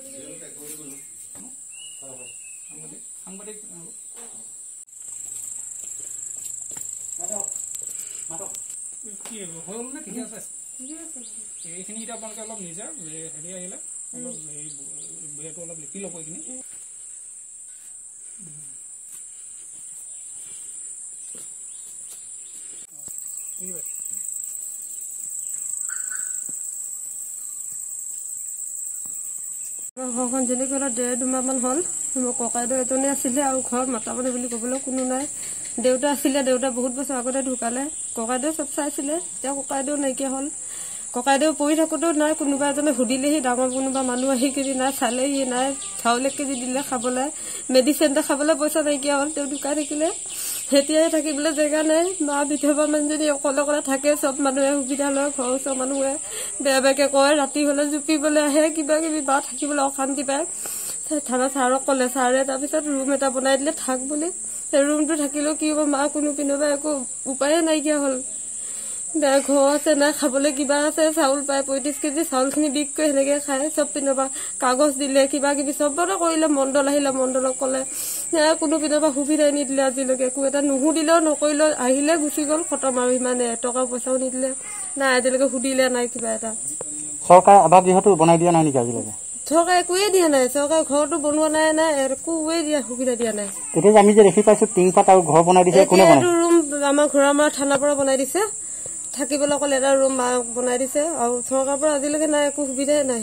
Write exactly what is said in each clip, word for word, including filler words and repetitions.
সাংবাদিক কি হ'ল নে ঠিকে আছে এইখিনি এতিয়া আপোনালোকে অলপ নিজে হেৰি আহিলে অলপ হেৰি বেয়াটো অলপ লিখি ল'ব এইখিনি ঘৰখন যেনেকৈ ডেৰ দুমাহমান হ'ল মোৰ ককাইদেউ এজনী আছিলে আৰু ঘৰত মাতামাতি বুলি ক'বলৈ কোনো নাই দেউতা আছিলে দেউতা বহুত বছৰ আগতে ঢুকালে ককাইদেউ চব চাইছিলে এতিয়া ককাইদেউ নাইকিয়া হ'ল ককাইদেউ পৰি থাকোঁতেও নাই কোনোবা এজনে সুধিলেহি ডাঙৰ কোনোবা মানুহ আহি কেজি নাই চালেহি নাই চাউল এক কেজি দিলে খাবলৈ মেডিচিন এটা খাবলৈ পইচা নাইকিয়া হ'ল তেওঁ ঢুকাই থাকিলে সেতিয়াই থাকিবলৈ জেগা নাই মা বিধৱা মানুহজনী অকলে অকলে থাকে চব মানুহে সুবিধা লয় ঘৰৰ ওচৰৰ মানুহে বেয়া বেয়াকৈ কয় ৰাতি হ'লে জুপিবলৈ আহে কিবা কিবি বা থাকিবলৈ অশান্তি পায় থানা ছাৰক ক'লে ছাৰে তাৰপিছত ৰুম এটা বনাই দিলে থাক বুলি সেই ৰুমটো থাকিলেও কি হ'ব মা কোনো পিনবা একো উপায়ে নাইকিয়া হ'ল বেয়া ঘৰ আছে নাই খাবলৈ কিবা আছে চাউল পায় পঁয়ত্ৰিছ কেজি চাউলখিনি বিক কৰি সেনেকৈ খায় চব পিনৰ পৰা কাগজ দিলে কিবা কিবি চবতে কৰিলে মণ্ডল আহিলে মণ্ডলক ক'লে কোনো পিনৰ পৰা সুবিধাই নিদিলে আজিলৈকে একো এটা নুসুধিলেও নকৰিলেও আহিলে গুচি গ'ল খতম আৰু ইমানে টকা পইচাও নিদিলে নাই আজিলৈকে সুধিলে নাই কিবা এটা চৰকাৰে আৱাস গৃহটো বনাই দিয়া নাই নেকি আজিলৈকে চৰকাৰে একোৱে দিয়া নাই চৰকাৰে ঘৰটো বনোৱা নাই নাই একোৱে দিয়া সুবিধা দিয়া নাই এতিয়া আমি যে দেখি পাইছো টিংপাত আৰু ঘৰ বনাই দিছে কোনে বনাই ৰুম আমাৰ ঘোঁৰামাৰা থানাৰ পৰা বনাই দিছে থাকিবলৈ অকল এটা ৰুম বনাই দিছে আৰু চৰকাৰৰ পৰা আজিলৈকে নাই একো সুবিধাই নাই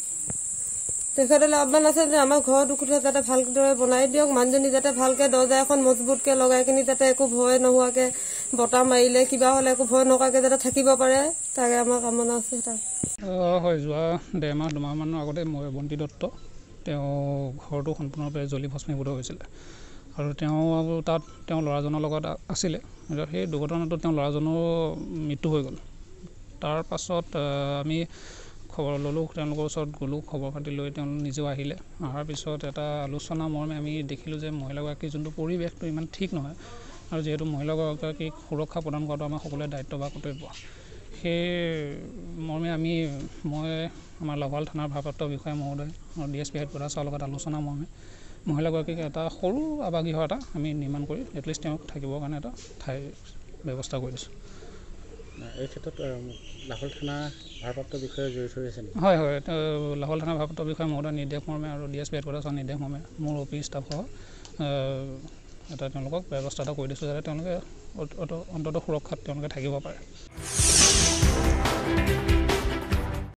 তেখেতলৈ আহ্বান আছে যে আমাৰ ঘৰ টুকুৰা যাতে ভালদৰে বনাই দিয়ক মানুহজনী যাতে ভালকৈ দৰ্জা এখন মজবুতকৈ লগাই কিনি যাতে একো ভয় নোহোৱাকৈ বতাহ মাৰিলে কিবা হ'লে একো ভয় নোহোৱাকৈ যাতে থাকিব পাৰে তাকে আমাৰ কামনা আছে তাক হয় যোৱা ডেৰ মাহ দুমাহমানৰ আগতে মই বন্তি দত্ত তেওঁ ঘৰটো সম্পূৰ্ণৰূপে জ্বলি ভস্মীভূত হৈছিলে আৰু তেওঁ তাত তেওঁ ল'ৰাজনৰ লগত আছিলে সেই দুৰ্ঘটনাটোত তেওঁ ল'ৰাজনৰ মৃত্যু হৈ গ'ল তাৰ পাছত আমি খবৰ ল'লোঁ তেওঁলোকৰ ওচৰত গ'লোঁ খবৰ খাতি লৈ তেওঁ নিজেও আহিলে অহাৰ পিছত এটা আলোচনা মৰ্মে আমি দেখিলোঁ যে মহিলাগৰাকীৰ যোনটো পৰিৱেশটো ইমান ঠিক নহয় আৰু যিহেতু মহিলাগৰাকীক সুৰক্ষা প্ৰদান কৰাটো আমাৰ সকলোৰে দায়িত্ব বা কৰ্তব্য সেই মৰ্মে আমি মই আমাৰ লাহোৱাল থানাৰ ভাৰপ্ৰাপ্ত বিষয়া মহোদয় আৰু ডি এছ পি হেড ছাৰৰ লগত আলোচনা মৰ্মে মহিলাগৰাকীক এটা সৰু আৱাসগৃহ এটা আমি নিৰ্মাণ কৰি এটলিষ্ট তেওঁক থাকিবৰ কাৰণে এটা ঠাই ব্যৱস্থা কৰি দিছোঁ এই ক্ষেত্ৰত লাহোৱাল থানা ভাৰপ্ৰাপ্ত বিষয়ে জড়িত হৈ আছে নেকি হয় হয় লাহোৱাল থানা ভাৰপ্ৰাপ্ত বিষয়া মহোদয় নিৰ্দেশ মৰ্মে আৰু ডি এছ পি হেড ছাৰৰ নিৰ্দেশ মৰ্মে মোৰ অ' পি ষ্টাফসহ এটা তেওঁলোকক ব্যৱস্থা এটা কৰি দিছোঁ যাতে তেওঁলোকে অন্ততঃ সুৰক্ষাত তেওঁলোকে থাকিব পাৰে